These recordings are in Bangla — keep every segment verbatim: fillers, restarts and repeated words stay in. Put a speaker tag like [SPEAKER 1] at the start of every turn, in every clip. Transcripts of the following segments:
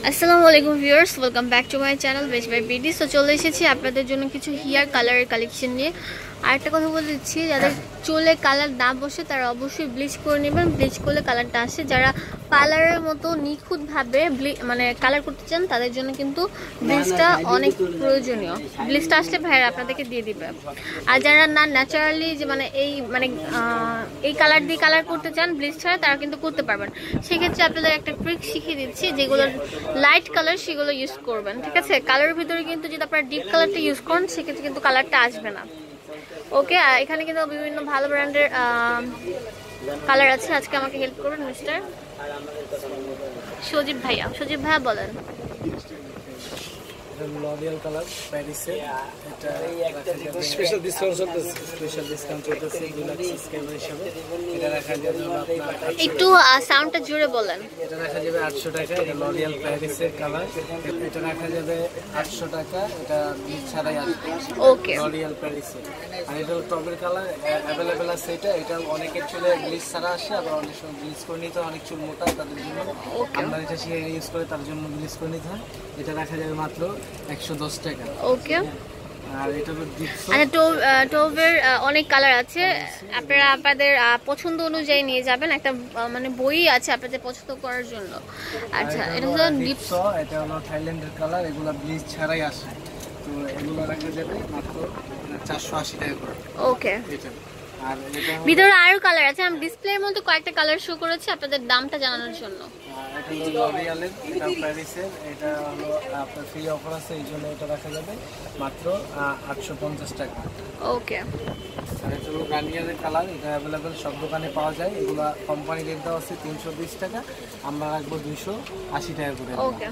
[SPEAKER 1] আসসালামু আলাইকুম viewers, welcome back to my channel বেশ বাই বিডি। সো চলে এসেছি আপনাদের জন্য কিছু হেয়ার কালারের কালেকশন নিয়ে। আর একটা কথা বলে দিচ্ছি, যাদের চুলে কালার না বসে তারা অবশ্যই ব্লিচ করে নেবেন। ব্লিচ করলে কালারটা আসে। যারা পার্লারের মতো নিখুঁতভাবে মানে কালার করতে চান তাদের জন্য কিন্তু ব্লিচটা অনেক প্রয়োজনীয়। ব্লিচটা আসলে ভাইয়েরা আপনাদেরকে দিয়ে দিবে। আর যারা না ন্যাচারালি যে মানে এই মানে এই কালার দিয়ে কালার করতে চান ব্লিচ ছাড়া, তারা কিন্তু করতে পারবেন। সেক্ষেত্রে আপনাদের একটা ট্রিক শিখিয়ে দিচ্ছি, যেগুলো লাইট কালার সেগুলো ইউজ করবেন, ঠিক আছে? কালারের ভিতরে কিন্তু যদি আপনারা ডিপ কালারটা ইউজ করেন সেক্ষেত্রে কিন্তু কালারটা আসবে না। ওকে, এখানে কিন্তু বিভিন্ন ভালো ব্র্যান্ডের কালার আছে। আজকে আমাকে হেল্প করবেন মিস্টার সজীব ভাইয়া। সজীব ভাইয়া বলেন।
[SPEAKER 2] লরিয়াল কালার প্যারিসের, এটা স্পেশাল ডিসকাউন্ট চলতেছে, স্পেশাল ডিসকাউন্ট চলতেছে ডিলাক্স স্ক্যানার হিসেবে। এটা রাখা যাবে আপনার,
[SPEAKER 1] একটু সাউন্ডটা জোরে বলেন।
[SPEAKER 2] এটা রাখা যাবে আটশো টাকা। এটা লরিয়াল প্যারিসের কালার, এটা রাখা যাবে আটশো টাকা। এটা ব্লিচ ছাড়াই আসবে।
[SPEAKER 1] ওকে,
[SPEAKER 2] লরিয়াল প্যারিসের। আর এটা টপের কালার অ্যাভেলেবেল আছে। এটা এটা অনেকের চুলে ব্লিচ ছাড়া আসে, আবার অনেক সময় ব্লিচ করে নিতে অনেক চুল মোটা, তাদের জন্য আমরা এটা শিখে ইউজ করে তার জন্য ব্লিচ করে নিতে হয়। এটা রাখা যাবে মাত্র একশো দশ টাকা।
[SPEAKER 1] ওকে,
[SPEAKER 2] আর এটা হলো ডিপসো।
[SPEAKER 1] আচ্ছা, টোভের অনেক কালার আছে, আপনারা আপনাদের পছন্দ অনুযায়ী নিয়ে যাবেন। একটা মানে বই আছে আপনাদের পছন্দ করার জন্য। আচ্ছা, এটা হলো ডিপসো।
[SPEAKER 2] এটা হলো থাইল্যান্ডের কালার, এগুলো ব্লিচ ছাড়াই আসে। তো এগুলো রাখা যাবে মাত্র চারশো আশি টাকা করে।
[SPEAKER 1] ওকে,
[SPEAKER 2] এটা আর এটা
[SPEAKER 1] ভিতরে আরো কালার আছে। আমি ডিসপ্লের মধ্যে কয়েকটা কালার শো করেছি আপনাদের দামটা জানানোর জন্য।
[SPEAKER 2] এটা হলো লরিয়ালের, এটা প্যারিসের। এটা হলো আপনার ফ্রি অফার আছে, এই জন্য এটা রাখা যাবে মাত্র আটশো পঞ্চাশ টাকা।
[SPEAKER 1] ওকে,
[SPEAKER 2] আর এটা হলো গার্নিয়ারের কালার, এটা অ্যাভেলেবেল সব দোকানে পাওয়া যায়। এগুলো কোম্পানি রেট দেওয়া আছে তিনশো বিশ টাকা, আমরা রাখবো দুইশো আশি টাকা করে।
[SPEAKER 1] ওকে,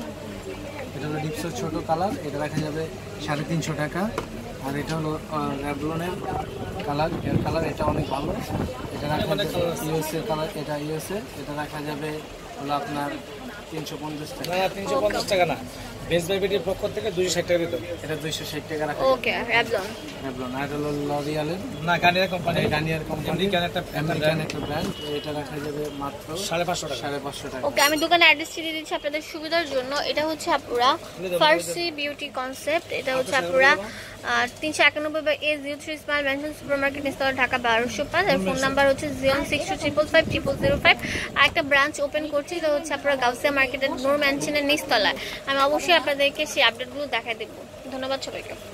[SPEAKER 2] এটা হলো ডিপসোর ছোটো কালার, এটা রাখা যাবে সাড়ে তিনশো টাকা। আর এটা হলো র্যাভলনের কালার, এর কালার এটা অনেক ভালো। এটা রাখা যাবে ইউএসএ কালার, এটা ইউএসএ। এটা রাখা যাবে হলো আপনার তিনশো পঞ্চাশ টাকা। না, তিনশো পঞ্চাশ টাকা না, বেস্ট বাই বিডির পক্ষ থেকে দুইশো ষাট টাকা দিতে। এটা দুইশো ষাট টাকা রাখা।
[SPEAKER 1] ওকে, র্যাভলন।
[SPEAKER 2] র্যাভলন। আর এটা হলো লরিয়ালের, না Garnier company, Garnier company American একটা আমেরিকান একটা ব্র্যান্ড। এটা রাখা যাবে মাত্র সাড়ে পাঁচশো টাকা। সাড়ে পাঁচশো টাকা।
[SPEAKER 1] ওকে, আমি দোকানে অ্যাড্রেসটি দিয়ে দিচ্ছি আপনাদের সুবিধার জন্য। এটা হচ্ছে আপুরা ফার্সি বিউটি কনসেপ্ট। এটা হচ্ছে আপুরা তিনশো একানব্বই বা A zero three smile mansion super market, নিস্তলা, ঢাকা বারোশো পাঁচ। আর ফোন নাম্বার হচ্ছে zero six two triple five triple zero five. আর একটা ব্রাঞ্চ ওপেন করছি, এটা হচ্ছে আপনারা গাউসিয়া মার্কেটের নূর ম্যানশনের নিস্তলায়। আমি অবশ্যই আপনাদেরকে সেই আপডেটগুলো দেখাই দেবো। ধন্যবাদ সবাইকে।